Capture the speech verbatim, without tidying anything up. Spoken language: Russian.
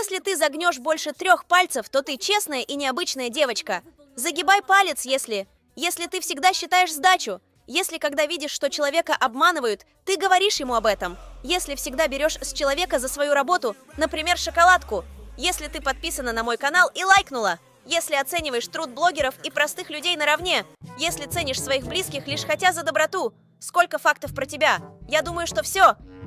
Если ты загнешь больше трех пальцев, то ты честная и необычная девочка. Загибай палец, если... Если ты всегда считаешь сдачу. Если, когда видишь, что человека обманывают, ты говоришь ему об этом. Если всегда берешь с человека за свою работу, например, шоколадку. Если ты подписана на мой канал и лайкнула. Если оцениваешь труд блогеров и простых людей наравне. Если ценишь своих близких лишь хотя за доброту. Сколько фактов про тебя? Я думаю, что все.